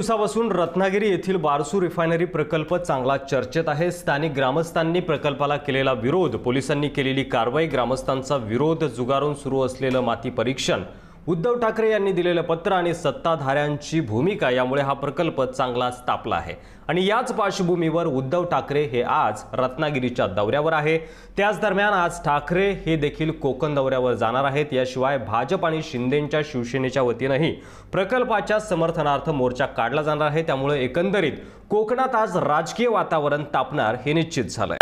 दिवसापासून रत्नागिरी येथील बारसू रिफायनरी प्रकल्प चांगला चर्चेत आहे। स्थानिक ग्रामस्थांनी प्रकल्पाला केलेला विरोध, पोलिसांनी केलेली कारवाई, ग्रामस्थांचा विरोध जुगारून सुरू असलेलं माती परीक्षण, उद्धव ठाकरे यांनी दिलेलं पत्र आणि सत्ताधाऱ्यांची भूमिका यामुळे हा प्रकल्प चांगलाच तापला आहे। आणि याच पार्श्वभूमीवर उद्धव ठाकरे हे आज रत्नागिरीच्या दौऱ्यावर आहे। त्याच दरम्यान आज ठाकरे हे देखील कोकण दौऱ्यावर जाणार आहेत। याशिवाय भाजप आणि शिंदेंच्या शिवसेनेच्या वतीनेही प्रकल्पाच्या समर्थनार्थ मोर्चा काढला जाणार आहे। त्यामुळे एकंदरीत कोकणात आज राजकीय वातावरण तापणार हे निश्चित झालंय।